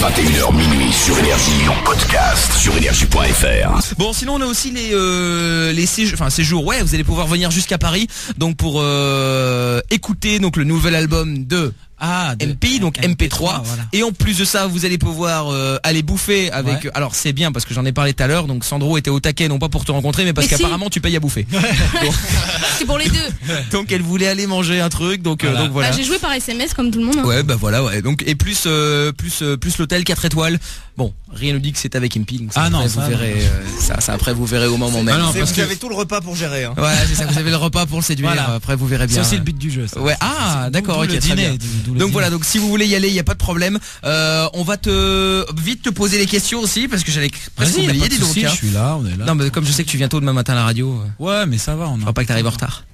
21h minuit sur Énergie, en podcast sur énergie.fr. Bon, sinon on a aussi les séjours. Ouais, vous allez pouvoir venir jusqu'à Paris, donc pour écouter donc le nouvel album de MP, donc MP3, voilà. Et en plus de ça, vous allez pouvoir aller bouffer avec. Alors c'est bien parce que j'en ai parlé tout à l'heure. Donc Sandro était au taquet, non pas pour te rencontrer, mais parce qu'apparemment tu payes à bouffer. Donc, c'est pour les deux. Donc elle voulait aller manger un truc, donc voilà. Bah, j'ai joué par SMS comme tout le monde. Hein. Ouais, bah voilà, ouais. Donc et plus l'hôtel 4 étoiles. Bon, rien ne dit que c'est avec MP. Donc ça, vous verrez. Ça après vous verrez au moment même. Non, parce que vous avez tout le repas pour gérer. Hein. Ouais, c'est ça. Vous avez le repas pour le séduire. Voilà. Après vous verrez bien. C'est aussi le but du jeu. Ça. Ouais. Ah, d'accord. Ok. Le dîner. Donc voilà. Donc si vous voulez y aller, il y a pas de problème. On va vite te poser les questions aussi parce que j'allais presque oublier. Dis donc. Je suis là. On est là. Non, mais comme je sais que tu viens tôt demain matin à la radio. Ouais, mais ça va. On va pas que t'arrives en retard.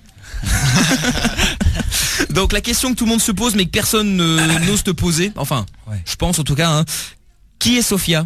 Donc la question que tout le monde se pose mais que personne n'ose te poser, enfin je pense en tout cas, hein. Qui est Sophia?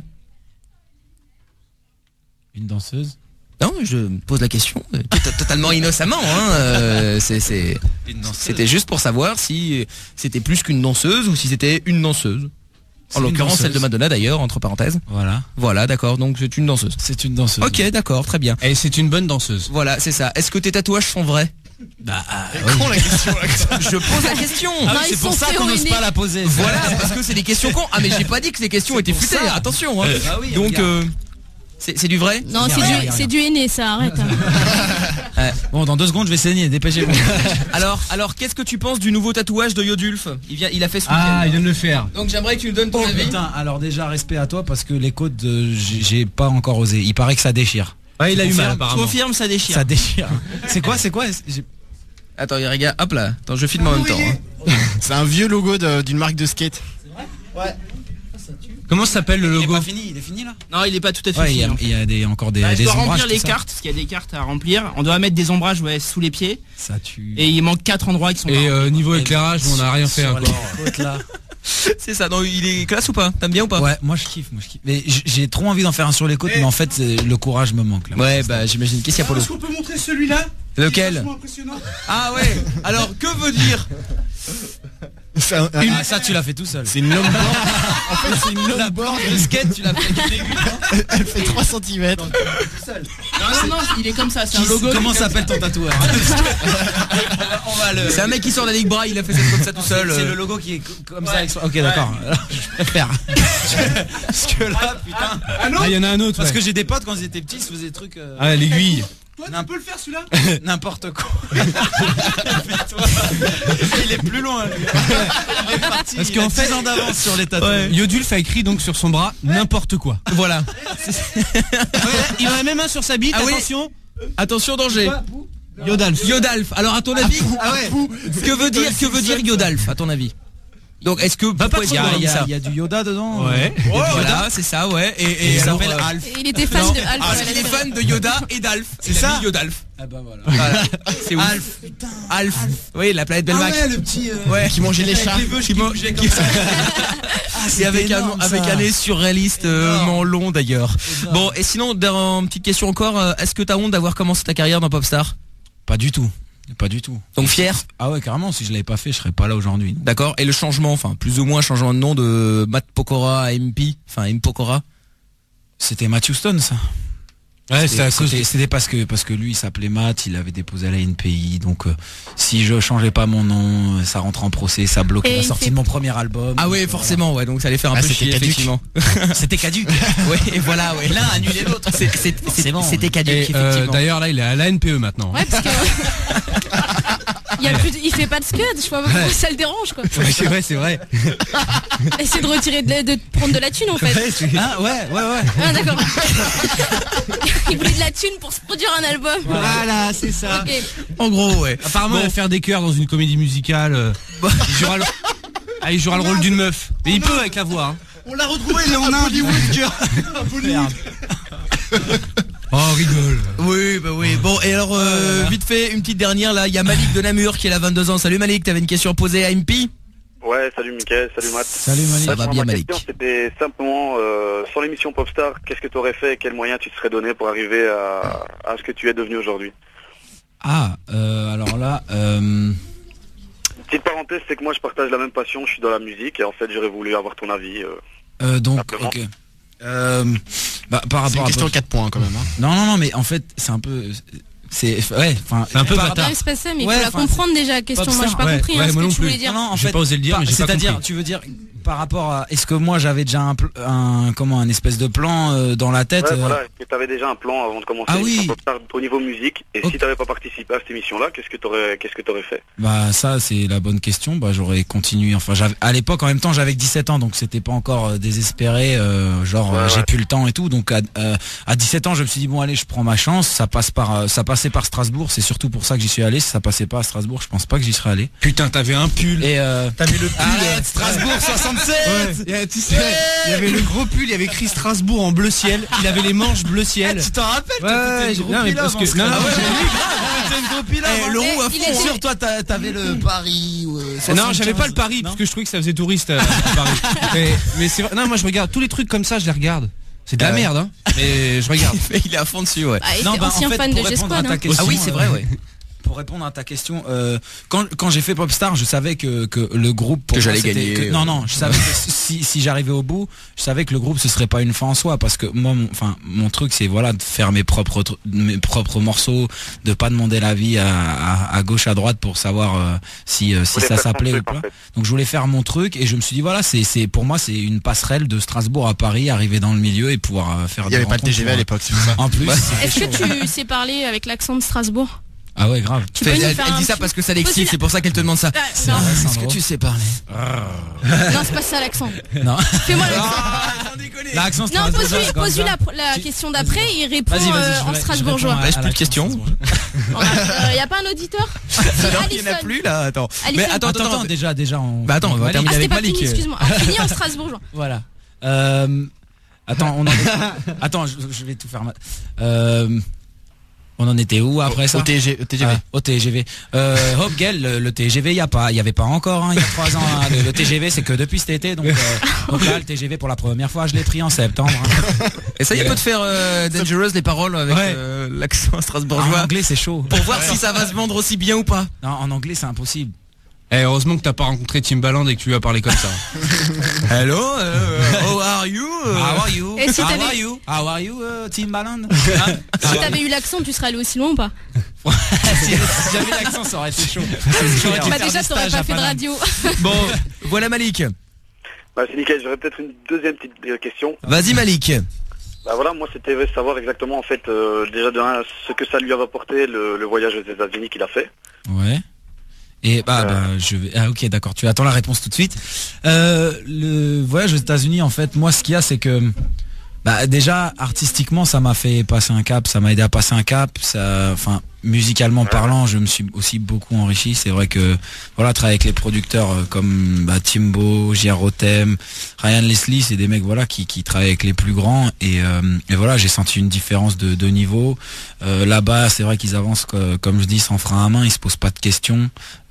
Une danseuse? Non, je pose la question totalement innocemment, hein. C'était juste pour savoir si c'était plus qu'une danseuse ou si c'était une danseuse. En l'occurrence celle de Madonna d'ailleurs, entre parenthèses. Voilà, d'accord, donc c'est une danseuse. C'est une danseuse. Ok, d'accord, très bien. Et c'est une bonne danseuse. Voilà, c'est ça. Est-ce que tes tatouages sont vrais? Con la question. Je pose la question. C'est pour ça qu'on n'ose pas la poser. Voilà, parce que c'est des questions cons. Ah mais j'ai pas dit que ces questions étaient futées. Attention. Hein. Donc c'est du vrai? Non, c'est du henné, ça arrête. Bon, dans 2 secondes, je vais saigner. Dépêchez-vous. Alors, qu'est-ce que tu penses du nouveau tatouage de Yodulf? Il a fait ce week-end. Ah, il vient de le faire. Donc j'aimerais que tu nous donnes ton avis. Putain, alors déjà respect à toi parce que les côtes, j'ai pas encore osé. Il paraît que ça déchire. Ouais, il a eu mal apparemment. Confirme, ça déchire. Ça déchire. C'est quoi? Attends, regarde, hop là. Attends, je filme en même temps. Hein. C'est un vieux logo d'une marque de skate. C'est vrai? Ouais. Comment s'appelle le logo? Il est fini là? Non, il est pas tout à fait fini. Il y a encore des je dois ombrages. Remplir les cartes, parce qu'il y a des cartes à remplir. On doit mettre des ombrages sous les pieds. Ça tue. Et il manque 4 endroits qui sont. Et niveau éclairage, on n'a rien fait encore. C'est ça, non, il est classe ou pas? T'aimes bien ou pas? Ouais, moi je kiffe. Mais j'ai trop envie d'en faire un sur les côtes, mais en fait le courage me manque là. Ouais, bah j'imagine. Qu'est-ce qu'il y a pour Est-ce qu'on peut montrer celui-là? Lequel? Ah ouais. Alors que veut dire? Ça tu l'as fait tout seul. C'est une longboard. En fait c'est une longboard de skate, tu l'as fait. Elle fait 3 cm. Non, il est comme ça, c'est un logo. Comment s'appelle ton tatoueur? C'est un mec qui sort de la Ligue Braille, il a fait ça comme ça tout seul. C'est le logo qui est comme ça. Ok, d'accord. Je préfère. Parce que là, putain. Il y en a un autre. Parce que j'ai des potes quand ils étaient petits, ils se faisaient des trucs. Ah, l'aiguille. Toi, tu peux le faire celui-là? N'importe quoi. Il est plus loin lui. Il est parti. Parce qu'en fait, en d'avance sur les tatouages. Yodulf a écrit donc sur son bras n'importe quoi. Voilà. Il en a même un sur sa bite. Attention danger. Yodalf. Alors à ton avis, que veut dire Yodalf à ton avis? Donc est-ce que il y a du Yoda dedans? Ouais. Voilà, c'est ça, ouais. Et il alors, s'appelle Alf. Il était fan de Alf. Il est fan de Yoda et d'Alf. C'est ça, Yodalf. Ah bah voilà. C'est Alf. Putain. Alf. Oui, la planète Belmac. Ah ouais, le petit. Qui mangeait les chats. Et avec un nez surréaliste long d'ailleurs. Bon, et sinon, une petite question encore. Est-ce que t'as honte d'avoir commencé ta carrière dans Popstar? Pas du tout. Donc fier? Ah ouais, carrément, si je l'avais pas fait, je serais pas là aujourd'hui. D'accord. Et le changement, enfin plus ou moins changement de nom de Matt Pokora à MP, enfin M Pokora? C'était Matt Houston ça. Ouais, c'était parce que lui il s'appelait Matt, il avait déposé à la NPI, donc si je changeais pas mon nom, ça rentre en procès, ça bloquait la sortie de mon premier album. Ah ouais, forcément, ouais, donc ça allait faire un peu chier, effectivement. C'était caduc. Ouais, et voilà, ouais. L'un annulé l'autre. C'était caduc, effectivement. D'ailleurs là, il est à la NPE maintenant. Ouais, parce que il fait pas de scud, je sais pas pourquoi ça le dérange quoi. Ouais, c'est vrai. Essayer de retirer de prendre de la thune en fait. Ouais. Ah d'accord. Il voulait de la thune pour se produire un album. Voilà, c'est ça. Okay. En gros, ouais. Apparemment, il va faire des chœurs dans une comédie musicale. Il jouera le rôle d'une meuf. Mais il peut avec la voix. Hein. On l'a retrouvé, il est en Hollywood. Oh, rigole. Oui, bah oui. Bon, et alors, vite fait, une petite dernière, là, il y a Malik de Namur qui a 22 ans. Salut Malik, t'avais une question à poser à MP? Ouais, salut Mickaël, salut Matt. Salut Malik. Ça va bien Malik. Ma question c'était simplement, sur l'émission Popstar, qu'est-ce que tu aurais fait, quels moyens tu te serais donné pour arriver à ce que tu es devenu aujourd'hui? Alors là... Petite parenthèse, c'est que moi je partage la même passion, je suis dans la musique et en fait j'aurais voulu avoir ton avis. Donc, Simplement. ok. Par C'est une rapport question à... à 4 points quand même. Hein. Non, mais en fait, c'est un peu... C'est un peu par- bâtard. Non, c'est pas ça, mais il Ouais, faut la enfin, comprendre déjà la question. Moi, j'ai pas Ouais, compris ouais, ce moi que non tu voulais plus. dire. Non, en J'ai fait, pas osé le dire, mais j'ai pas c'est-à-dire, compris. tu veux dire par rapport à, est-ce que moi j'avais déjà un espèce de plan dans la tête Ouais, voilà, est-ce que tu avais déjà un plan avant de commencer Ah oui. au niveau musique, et Ok. si tu n'avais pas participé à cette émission-là, qu'est-ce que tu aurais fait? Bah ça c'est la bonne question. Bah j'aurais continué. Enfin à l'époque en même temps j'avais que 17 ans donc c'était pas encore désespéré. Ouais, J'ai ouais. plus le temps et tout. Donc à 17 ans je me suis dit bon allez je prends ma chance. Ça passait par Strasbourg. C'est surtout pour ça que j'y suis allé. Si ça passait pas à Strasbourg je pense pas que j'y serais allé. Putain, t'avais un pull. Et T'avais le pull. arrête, Strasbourg 67. Ouais, tu sais, il y avait le gros pull, il y avait écrit Strasbourg en bleu ciel. Il avait les manches bleu ciel. Tu t'en rappelles Ouais, non, mais parce que non, le roux à il fond. était- Sûr toi t'avais le Paris. non, j'avais pas le Paris parce que je trouvais que ça faisait touriste à Paris. Mais c'est vrai. Non, moi je regarde tous les trucs comme ça, je les regarde. C'est de la merde, hein. Mais je regarde. Il est à fond dessus, ouais. Ah, il était ancien fan de pour répondre à G-Squad. ta hein. question, Ah oui, c'est vrai, ouais. Pour répondre à ta question, quand j'ai fait Popstar, je savais que le groupe pour Que moi, j'allais c'était gagner, non, je savais que si j'arrivais au bout, je savais que le groupe ce serait pas une fin en soi parce que moi mon truc c'est voilà de faire mes propres morceaux, de pas demander l'avis à gauche à droite pour savoir si voulais ça faire ton s'appelait ou truc, en pas. fait. Donc je voulais faire mon truc et je me suis dit voilà, c'est pour moi c'est une passerelle de Strasbourg à Paris, arriver dans le milieu et pouvoir faire Il y avait pas de rencontres TGV à pour- l'époque, c'est pour ça. En plus, Est-ce que tu sais parler avec l'accent de Strasbourg? ah ouais, grave. Tu peux nous Elle faire un dit ça petit- parce que ça l'excite, c'est pour ça qu'elle te demande ça. Non, Est-ce que tu sais parler? non, c'est pas ça l'accent. Non. Fais-moi l'accent. L'accent Non, strasbourgeois, comme pose-lui ça. la question d'après, il répond Vas-y, je en vais- strasbourgeois. je réponds à Bah, j'ai plus de l'accent questions. Il y a pas un auditeur? Alors Alison. qu'il n'y en a plus là, attends. Alison. Mais Attends, déjà on... Bah attends, on va Malik. Ah, terminer c'était avec pas Malik. fini, excuse-moi. On finit en strasbourgeois. Voilà. Attends, attends, je vais tout faire. On en était où après ça? Au TGV. Au TGV. Hopgel, le TGV, il y avait pas encore, il y a 3 ans. Hein, le TGV, c'est que depuis cet été, donc là, le TGV pour la première fois, je l'ai pris en septembre. Hein. Et ça, il peut te faire Dangerous les paroles avec Ouais. l'accent En strasbourgeois anglais, c'est chaud. pour voir si ça va se vendre aussi bien ou pas. Non, en anglais, c'est impossible. Heureusement que t'as pas rencontré Timbaland et que tu lui as parlé comme ça. Hello, how are you? How are you? Et si How t'avais- are you? How are you, Timbaland? Si t'avais eu l'accent, tu serais allé aussi loin ou pas? Si j'avais l'accent, ça aurait été chaud. J'aurais dû Bah faire déjà, des t'aurais stages pas à fait de Paname. radio. Bon, voilà Malik. Bah, c'est nickel, j'aurais peut-être une deuxième petite question. Vas-y Malik. Bah voilà, moi c'était savoir exactement en fait déjà de un, ce que ça lui a rapporté le voyage aux États-Unis qu'il a fait. Ouais. Et je vais. Ah ok, d'accord. Tu attends la réponse tout de suite. Le voyage aux États-Unis, en fait, moi, ce qu'il y a, c'est que déjà artistiquement, ça m'a fait passer un cap. Ça m'a aidé à passer un cap. Enfin, musicalement parlant, je me suis aussi beaucoup enrichi. C'est vrai que voilà, travailler avec les producteurs comme Timbo, J.R. Rotem, Ryan Leslie, c'est des mecs voilà qui travaillent avec les plus grands et voilà, j'ai senti une différence de niveau. Là-bas, c'est vrai qu'ils avancent comme je dis sans frein à main, ils se posent pas de questions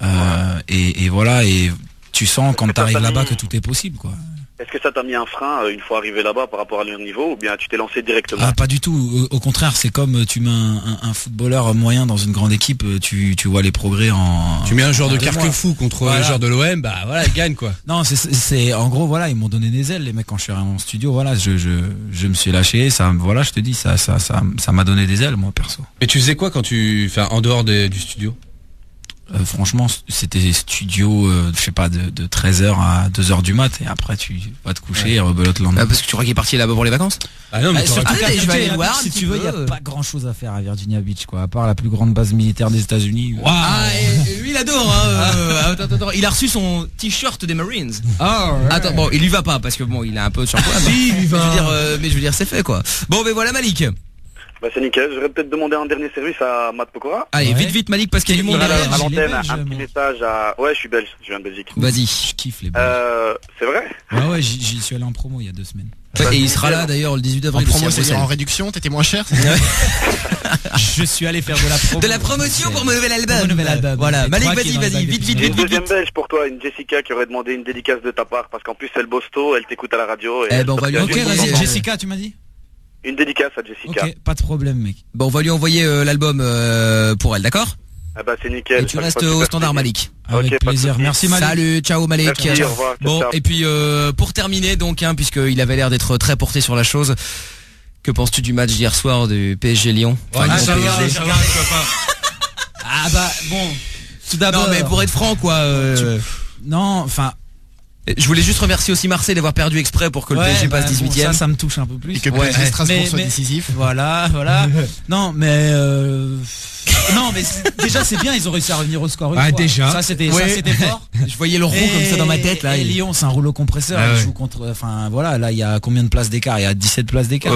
et voilà, et tu sens quand t'arrives là-bas que tout est possible quoi. Est-ce que ça t'a mis un frein une fois arrivé là-bas par rapport à leur niveau, ou bien tu t'es lancé directement? Ah pas du tout, au contraire, c'est comme tu mets un footballeur moyen dans une grande équipe, tu vois les progrès en... Tu mets un joueur de en 2 mois. Carquefou contre Voilà. un joueur de l'OM, bah voilà, il gagne quoi. Non, c'est en gros voilà, ils m'ont donné des ailes les mecs quand je suis arrivé en studio, voilà, je me suis lâché, ça voilà, je te dis ça m'a donné des ailes moi perso. Mais tu faisais quoi quand en dehors du studio? Franchement, c'était studio, je sais pas, de 13h à 2h du mat et après tu vas te coucher et rebelote le lendemain. Parce que tu crois qu'il est parti là-bas pour les vacances? Ah non, mais Surtout Allez, je vais aller le voir un si petit tu veux, il y a peu. pas grand chose à faire à Virginia Beach quoi, à part la plus grande base militaire des États-Unis. Ah, et lui il adore attends, il a reçu son t-shirt des Marines. Attends, bon, il lui va pas parce que bon, il est un peu sur le poids. Mais je veux dire, c'est fait quoi. Bon, mais voilà Malik. Bah c'est nickel, j'aurais peut-être demandé un dernier service à Matt Pokora. Allez, Ouais. vite Malik parce qu'il y a du monde Voilà, derrière. à il est l'antenne, belge, un petit moi. message à... Ouais, je suis belge, je viens de Belgique. Vas-y. Je kiffe les balles. C'est vrai? Ouais, j'y suis allé en promo il y a 2 semaines. Et il sera là d'ailleurs le 18 En avril. promo, aussi à c'est en Bruxelles. réduction, t'étais moins cher. Je suis allé faire de la promo. De la promotion pour mon nouvel album. Mon nouvel album. Voilà, C'est Malik, toi qui vas-y, est dans le vite, bac vite, J'ai vite, une vite. deuxième belge pour toi, une Jessica qui aurait demandé une dédicace de ta part, parce qu'en plus c'est le bosto, elle t'écoute à la radio. Et Eh ben, on va lui Ok, envoyer, vas-y, Jessica, tu m'as dit? Une dédicace à Jessica. Ok, pas de problème mec. Bon, on va lui envoyer l'album pour elle, d'accord? Ah bah c'est nickel. Et tu restes au standard Malik. Avec plaisir. Merci Malik. Salut, ciao Malik. Merci, au revoir, bon, ciao. et puis pour terminer donc, puisqu'il avait l'air d'être très porté sur la chose, que penses-tu du match d'hier soir du PSG Lyon? Ça va. Ah bah bon. Tout d'abord. Non mais pour être franc quoi. Non, enfin. Je voulais juste remercier aussi Marseille d'avoir perdu exprès pour que le PSG passe 18ème. Ça me touche un peu plus. Et que PSG Strasbourg soit décisif. Voilà. Non, mais non, mais déjà c'est bien, ils ont réussi à revenir au score une fois. Déjà. Ça c'était fort. Je voyais le rond comme ça dans ma tête là. Et Lyon, c'est un rouleau compresseur. Ah Ils ouais. jouent contre. Enfin voilà, là il y a combien de places d'écart? Il y a 17 places d'écart.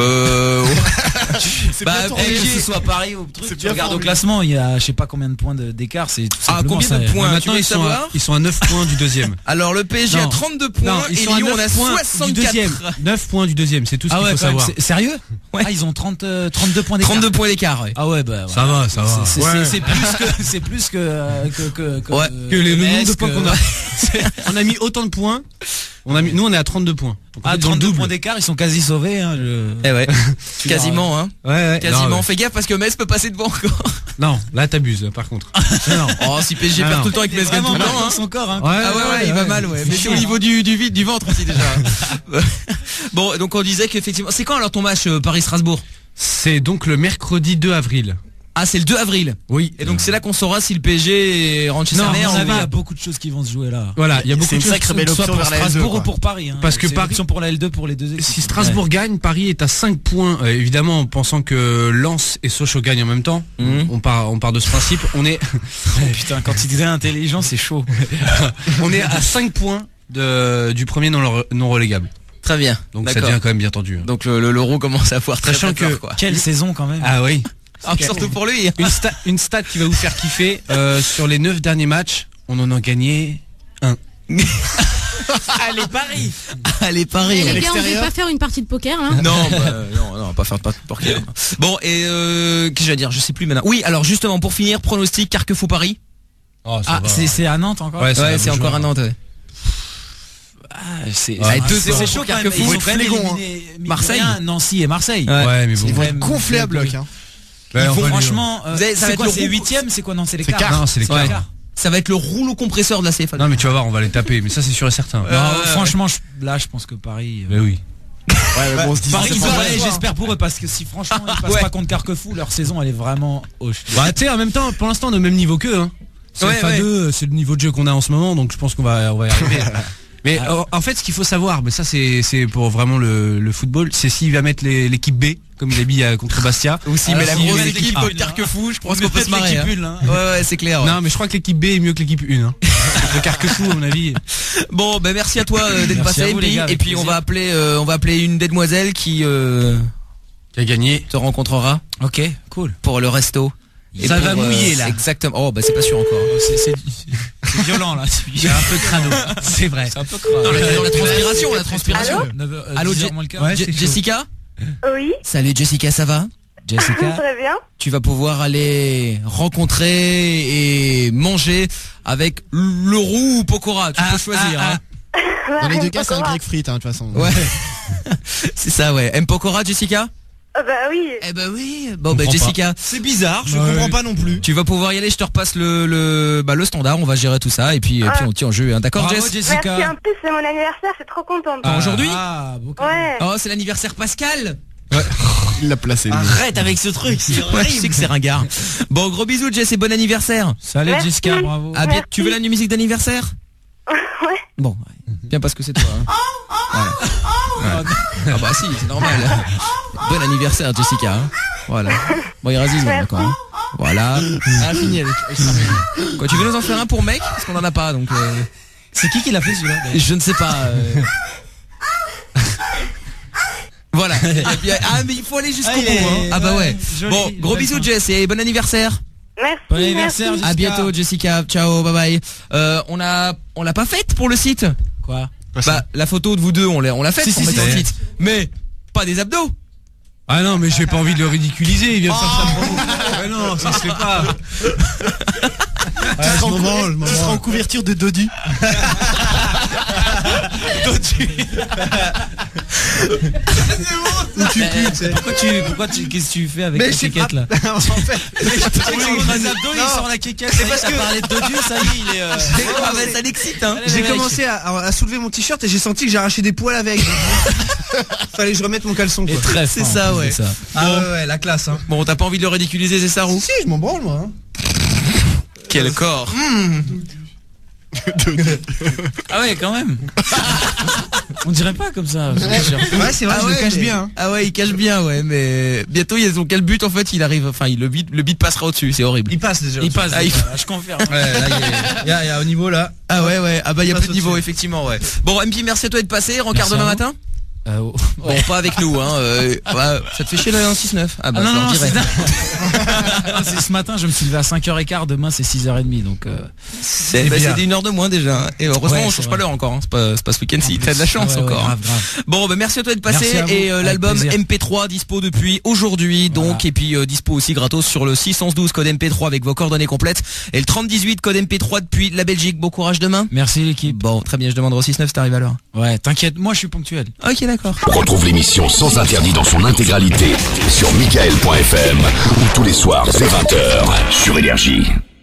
Bah, que ce soit Paris ou truc. C'est Tu bien regardes fort, au classement, il y a je sais pas combien de points d'écart. C'est tout simplement combien ça. de points? Maintenant tu veux savoir ils sont à 9 points du deuxième. Alors le PSG a Non. 32 points Non, ils et sont à Lyon on 9 a points du 64. deuxième. 9 points du deuxième, c'est tout ce Ah qu'il ouais, faut quand même, savoir. sérieux? Ouais. Ah, ils ont 32 points d'écart. 32 points d'écart, ouais. Ah ouais, bah Ça va. c'est plus que Ouais. Que le nombre de Metz, points qu'on a. On a mis autant de points. Nous on est à 32 points. Donc, en Ah, fait, dans le 32 double. points d'écart, ils sont quasi sauvés. Hein, Eh ouais. Quasiment hein. Ouais. Quasiment. Non, Fais gaffe parce que Metz peut passer devant encore. non, là t'abuses par contre. Non. Oh si PSG Ah, perd non. tout le temps avec Metz gagne tout le temps hein. son corps. Hein. Ah ouais, il va mal ouais. Mais c'est au niveau du vide du ventre aussi déjà. Bon donc on disait qu'effectivement. C'est quand alors ton match Paris-Strasbourg? C'est donc le mercredi 2 avril. Ah c'est le 2 avril. Oui. Et donc c'est là qu'on saura si le PSG rentre chez sa Non, mère. il y ou a beaucoup de choses qui vont se jouer là. Voilà, il y a beaucoup C'est de une choses sacrée qui belle sont- option Soit pour vers la L2, Strasbourg quoi. ou pour Paris. Hein. Parce que C'est Paris- l'option pour la L2 pour les deux équipes. Si Strasbourg gagne, Paris est à 5 points. Évidemment, en pensant que Lens et Sochaux gagnent en même temps. Mhm. On part de ce principe. On est Putain, quand il disait intelligent, c'est chaud. on est à 5 points du premier non relégable. Très bien. Donc ça D'accord. devient quand même bien tendu. Donc l'euro commence à avoir très Sachant peur, que- quoi. Quelle saison quand même. Ah oui. Ah, surtout pour lui. Une stat qui va vous faire kiffer. Sur les 9 derniers matchs, on en a gagné un. Allez Paris. Allez Paris. Les ouais. gars, on veut pas faire une partie de poker hein? Non, non, on va pas faire de poker. Bon et qu'est-ce que je vais dire? Je sais plus maintenant. Oui, alors justement pour finir, pronostic Carquefou Paris. Oh, Ah, c'est à Nantes encore. Ouais, Ouais, c'est encore à Nantes. Ouais. C'est Ouais, ah, deux c'est zéro chaud pour quand même. Carquefou. Ils Faut ont être quand même flégons, éliminé Marseille. Nancy et Marseille. Ouais, mais bon. Ils vont Ouais, être gonflés à bloc. Hein. Ils Ouais, on vont va lui- franchement. Vous avez- ça va C'est être quoi? le C'est roux- 8ème? C'est quoi? Non, c'est les C'est quarts. Non, c'est les Ouais. quarts. Ça va être le rouleau compresseur de la CFA. Non mais tu vas voir, on va les taper. Mais ça c'est sûr et certain. Non, franchement, là, je pense que Paris. Mais oui. Ouais, mais bon, on se dit Paris, c'est ils pas vont vrai. aller, j'espère pour eux, parce que si franchement ils passent Ouais. pas contre Carquefou, leur saison elle est vraiment hoche. Bah tu sais, en même temps, pour l'instant on est au même niveau qu'eux. Hein. Ouais, CFA2, c'est le niveau de jeu qu'on a en ce moment, donc je pense qu'on va y arriver. Mais en fait, ce qu'il faut savoir, mais ça c'est pour vraiment le football, c'est s'il va mettre l'équipe B, comme il a mis contre Bastia. Ou s'il Ah, met la s'il grosse met équipe l'équipe de A. Carquefou, je pense On qu'on peut met se marrer. l'équipe Hein. une, hein. Ouais, c'est clair. Ouais. Non, mais je crois que l'équipe B est mieux que l'équipe 1. Hein. Le Carquefou, à mon avis. Bon, ben merci à toi d'être Merci passé, à vous, les MP. gars, avec Et puis on plaisir. va appeler une des demoiselles qui Qui a gagné. te rencontrera Ok, cool. pour le resto. Et Ça pour, va mouiller, là. Exactement. Oh bah c'est pas sûr encore. C'est violent là. J'ai un peu crado. C'est vrai. C'est un peu crade. La transpiration. Allô, Jessica. Oui, Salut Jessica, ça va? Jessica. très bien. Tu vas pouvoir aller rencontrer et manger avec le roux ou Pokora. Tu peux choisir. Hein. Dans les deux cas, c'est un grec frites, hein, de toute façon. Ouais. C'est ça, ouais. M Pokora, Jessica? Bah oui. Eh ben oui. Bon bah comprends Jessica, C'est bizarre, je Ouais. comprends pas non plus. tu vas pouvoir y aller. Je te repasse le standard. On va gérer tout ça et puis on tient en jeu. Hein. D'accord, Bravo Jess? Merci, Jessica. en plus c'est mon anniversaire, je suis trop contente. Aujourd'hui Ah, beaucoup. Ouais. Oh, c'est l'anniversaire Pascal. Il l'a placé. lui. Arrête avec ce truc. Ouais, je sais que c'est ringard. Bon, gros bisous, Jess, et bon anniversaire. Salut Merci. Jessica, bravo. Ah, bien, Merci. tu veux la musique d'anniversaire? Ouais. Bon, ouais. Bien parce que c'est toi. Hein. Voilà. Ouais. Ah bah si, c'est normal. Bon anniversaire, Jessica. Hein. Voilà. Bon, il résiste maintenant. Hein. Voilà. Ah, fini avec. Quoi, tu veux nous en faire un pour mec? Parce qu'on en a pas, donc. C'est qui l'a fait celui-là d'ailleurs? Je ne sais pas. Voilà. Ah, mais il faut aller jusqu'au Ah, il bout. est- Hein. Ah bah ouais. ouais, joli, Bon, gros belle bisous, fin. Jess, et bon anniversaire. Merci. Bon anniversaire, merci. À bientôt, Jessica. Ciao, bye bye. On l'a pas faite pour le site. Quoi? Bah, la photo de vous deux, on l'a faite Si, pour si, mettre si. sur le site. Mais pas des abdos. Ah non, mais j'ai pas envie de le ridiculiser. Il vient de faire sa promo. Mais non, ça se fait pas. Tu seras en couverture de Dodu. Pourquoi qu'est-ce que tu fais avec la quéquette là? En fait, les abdos, il sort la quéquette. C'est parce que parler de dodu, ça y est, il est. Ah mais ça l'excite hein. j'ai commencé à soulever mon t-shirt et j'ai senti que j'ai arraché des poils avec. Fallait que je remette mon caleçon quoi. C'est ça ouais. Ah ouais, la classe hein. Bon, t'as pas envie de le ridiculiser, c'est ça, Roux? Si, je m'en branle moi. Hein. Quel corps. Ah ouais, quand même. On dirait pas comme ça. Ouais, c'est vrai, je le cache bien. Hein. Ah ouais, il cache bien, ouais, mais bientôt, ils ont quel but en fait, il arrive, enfin, le beat passera au-dessus, c'est horrible. Il passe déjà. Il passe. Je confirme. Ouais, là, il y a au niveau là. Ah ouais, ah bah il y a plus de niveau, effectivement, ouais. Bon, MP, merci à toi de passer, rencard demain matin. Bon, pas avec nous, hein. Ça te fait chier d'aller en 6-9. Ah bah, non, je leur dirai. c'est ce matin, je me suis levé à 5h15, demain c'est 6h30, donc c'est une heure de moins déjà. Hein. Et heureusement, on change pas l'heure encore, hein. C'est pas ce week-end-ci. T'as de la chance encore. Grave. Bon, bah merci à toi de passer. Et l'album MP3 dispo depuis aujourd'hui, donc, et puis dispo aussi gratos sur le 612 code MP3 avec vos coordonnées complètes. Et le 3018 code MP3 depuis la Belgique. Bon courage demain. Merci l'équipe. Bon, très bien, je demanderai au 6-9 si t'arrives à l'heure. Ouais, t'inquiète, moi je suis ponctuel. Ok, d'accord. Retrouve l'émission sans interdit dans son intégralité sur michael.fm ou tous les soirs dès 20h sur Énergie.